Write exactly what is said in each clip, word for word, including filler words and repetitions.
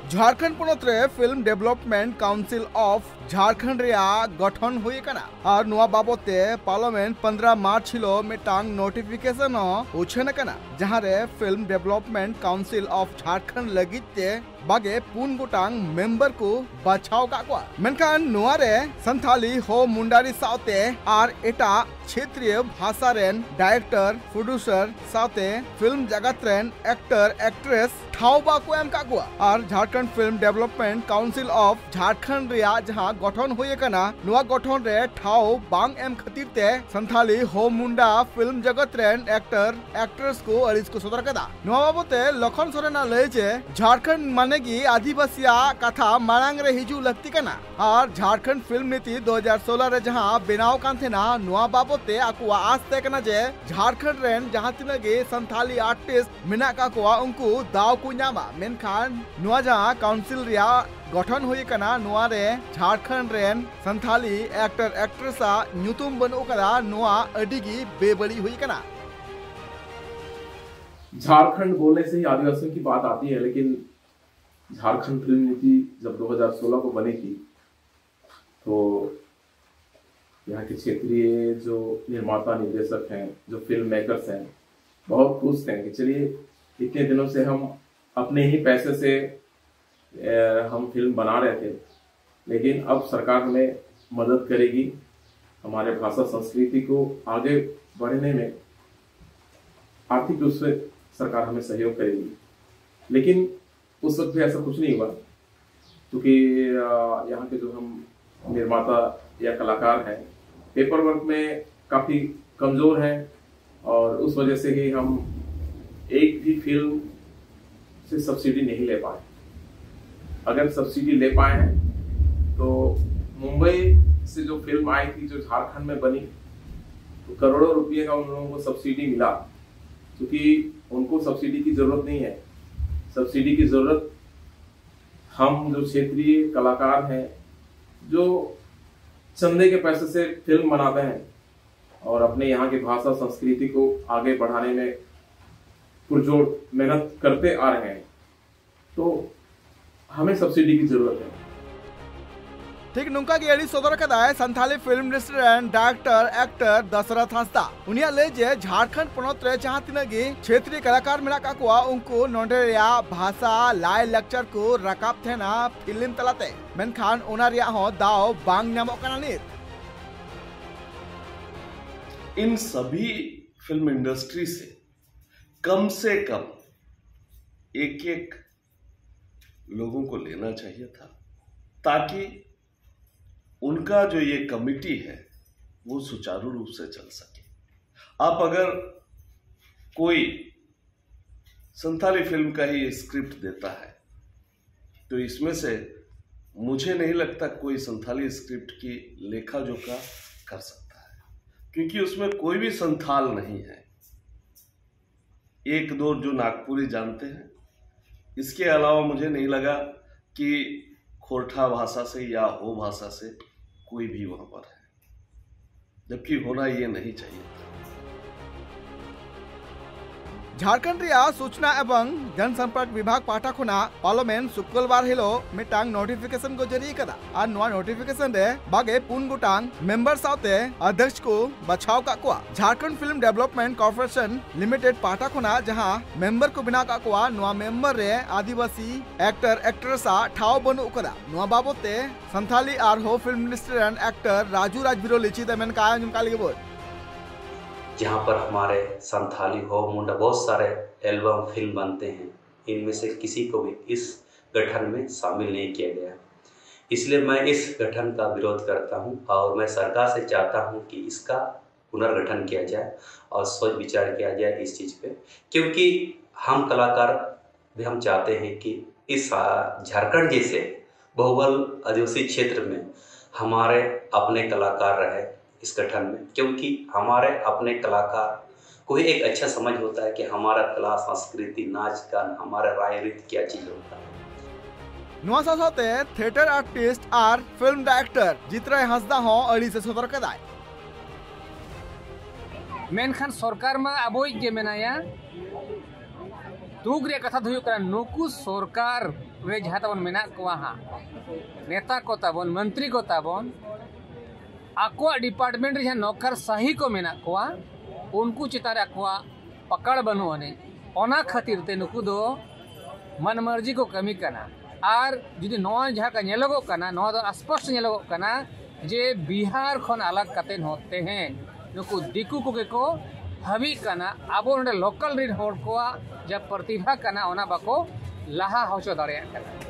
झारखंड पोनत रे film development council of Jharkhand रे गठन हुई कना और नुआ बाबते पार्लियामेंट पंद्रह मार्च हिलो मिटांग नोटिफिकेशन उछन कना जहां रे film development council of Jharkhand लगिते बागे पुन गोटांग मेंबर को बाछाव काकवा मेनखान नुआ रे संथाली हो मुंडारी साउते आर एटा क्षेत्रीय भाषा रेन डायरेक्टर प्रोड्यूसर साउते फिल्म जगत रेन एक्टर एक्ट्रेस ठाव बाको एम काकवा और Jharkhand film development council of Jharkhand रे जहां गठन हुई कना नुआ गठन रे ठाव बांग एम खातिर ते संथाली हो मुंडा फिल्म जगत रेन एक्टर एक्ट्रेस को अलिस को सदर कदा नुआ बाबते लखन सोरेना लय जे झारखंड माने की आदिवासिया कथा मांग रे हिजू लगती कना और झारखंड फिल्म नीति दो हज़ार सोलह रे जहां बेनाव कांथेना नुआ बाबते आकुआ आस ते कना जे झारखंड रेन जहां तिनगे संथाली आर्टिस्ट मिना काकुआ उनको दाव को न्यामा मेनखान नुआ जहां काउंसिल रिया गठन हुई कना नुआ रे झारखंड रेन संथाली एक्टर एक्ट्रेसा न्यूतुम बनो कदा नुआ अडिगी बेबड़ी हुई कना। झारखंड बोलने से ही आदिवासियों की बात आती है, लेकिन झारखंड फिल्म नीति जब दो हज़ार सोलह को बनी थी तो यहाँ के क्षेत्रीय जो निर्माता निर्देशक हैं, जो फिल्म मेकर्स हैं, बहुत खुश थे कि चलिए इतने दिनों से हम अपने ही पैसे से हम फिल्म बना रहे थे, लेकिन अब सरकार हमें मदद करेगी, हमारे भाषा संस्कृति को आगे बढ़ने में आर्थिक रूप से सरकार हमें सहयोग करेगी। लेकिन उस वक्त भी ऐसा कुछ नहीं हुआ, क्योंकि यहाँ के जो हम निर्माता या कलाकार हैं पेपर वर्क में काफी कमजोर हैं और उस वजह से ही हम एक भी फिल्म से सब्सिडी नहीं ले पाए। अगर सब्सिडी ले पाए हैं तो मुंबई से जो फिल्म आई थी जो झारखंड में बनी तो करोड़ों रुपये का उन लोगों को सब्सिडी मिला, क्योंकि उनको सब्सिडी की जरूरत नहीं है। सब्सिडी की जरूरत हम जो क्षेत्रीय कलाकार हैं जो चंदे के पैसे से फिल्म बनाते हैं और अपने यहाँ की भाषा संस्कृति को आगे बढ़ाने में पुरजोर मेहनत करते आ रहे हैं, तो हमें सब्सिडी की जरूरत है। ठीक नुका की एडी सदर कदाय Santali film restaurant director actor Dashrath Hansda उनिया ले जे झारखंड पोनत रे जहां तिनगी क्षेत्रीय कलाकार मिला काकुआ उनको नोंडेरिया भाषा लाय लेक्चर को रकाब थेना फिल्म तलाते मेनखान ओनारिया हो दाव बांग नामो कना नित। इन सभी फिल्म इंडस्ट्री से कम से कम एक एक लोगों को लेना चाहिए था, ताकि उनका जो ये कमिटी है वो सुचारू रूप से चल सके। आप अगर कोई संथाली फिल्म का ही स्क्रिप्ट देता है तो इसमें से मुझे नहीं लगता कोई संथाली स्क्रिप्ट की लेखा जोखा कर सकता है, क्योंकि उसमें कोई भी संथाल नहीं है। एक दो जो नागपुरी जानते हैं, इसके अलावा मुझे नहीं लगा कि खोरठा भाषा से या हो भाषा से कोई भी वहां पर है, जबकि होना ये नहीं चाहिए था। झारखंड रिया सूचना एवं जनसंपर्क विभाग पाठाखुना पार्लियामेंट शुक्रवार हिलो मिटांग नोटिफिकेशन को जारी कदा और नोआ नोटिफिकेशन रे बागे पुन गोटांग मेंबर साउते अध्यक्ष को बचाव काकुआ Jharkhand film development corporation limited पाठाखुना जहां मेंबर को बिना काकुआ नोआ मेंबर रे आदिवासी एक्टर एक्ट्रेसा ठाव बनु कदा नोआ बाबते संथाली आर Ho film restaurant actor Raju Rajbiro लिची दमेन का जुमकाली बोल जहाँ पर हमारे संथाली हो मुंडा बहुत सारे एल्बम फिल्म बनते हैं, इनमें से किसी को भी इस गठन में शामिल नहीं किया गया। इसलिए मैं इस गठन का विरोध करता हूं और मैं सरकार से चाहता हूं कि इसका पुनर्गठन किया जाए और सोच विचार किया जाए इस चीज़ पे, क्योंकि हम कलाकार भी हम चाहते हैं कि इस झारखंड जैसे बहुबल आदिवासी क्षेत्र में हमारे अपने कलाकार रहे इस गठन में, क्योंकि हमारे अपने कलाकार को ही एक अच्छा समझ होता है कि हमारा कला संस्कृति नाच गान हमारा राय रीत क्या चीज होता है। नुआ साथे थिएटर आर्टिस्ट और फिल्म डायरेक्टर जितराय हंसदा हो अड़ी से सदर कदाय मेनखान सरकार मा अबोई जे मेनाया दुख रे कथा हुई करा नुकु सरकार रे जहाँ तबन मेना कोआ हाँ नेता को तबन मंत्री को तबन आकुआ डिपार्टमेंट रे जहाँ नौकर सही को मेना कोआ उनको चितारे आकुआ पकड़ बनो ने ओना खातिर ते नुकु दो मन मर्जी को कमी करना और जुदी नवा जहाँ का नेलोगो करना नवा दो स्पष्ट नेलोगो करना जे बिहार खन अलग कतेन होते हैं नुकु दिकु को के को हवी करना अब लोकल रिन होड़ को जब प्रतिभा करना ओना बाको लहा होचो दाड़े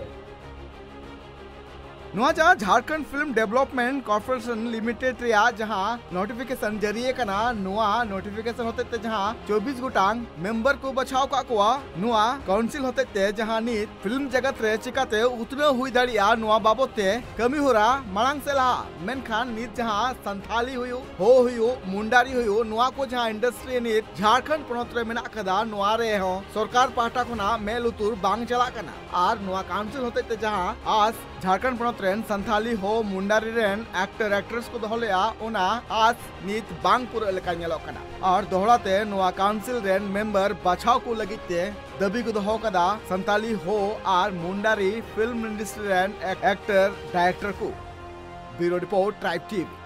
नुआ जहाँ Jharkhand film development corporation limited रिया जहाँ नोटिफिकेशन जरिए कना नुआ नोटिफिकेशन होते ते जहाँ चौबीस गुटांग मेंबर को बचाव का कुआ नुआ काउंसिल होते ते जहाँ नीत फिल्म जगत रे चिकाते उतने हुई दड़िया नुआ बाबते कमी हो रहा मांग से लहा मेनखान नीत जहाँ संथाली हुई हो हुई मुंडारी हुई नुआ को जहाँ इंडस्ट्री नीत झारखंड पनोत रे मेना कदा नुआ रे हो सरकार पाहटा खुना मेल उतुर बांग चला कना आर नुआ काउंसिल होते ते जहाँ आज झारखंड पनोत रेन संथाली हो मुंडारी रेन एक्टर एक्ट्रेस को दोहलेया उना आज नीत बांग पूरा लेका नेलोक कना और दोहराते नुआ काउंसिल रेन मेंबर बचाव को लगिते दबी को दोहो कदा संथाली हो आर मुंडारी फिल्म इंडस्ट्री रेन एक्टर डायरेक्टर को ब्यूरो रिपोर्ट ट्राइब टीवी।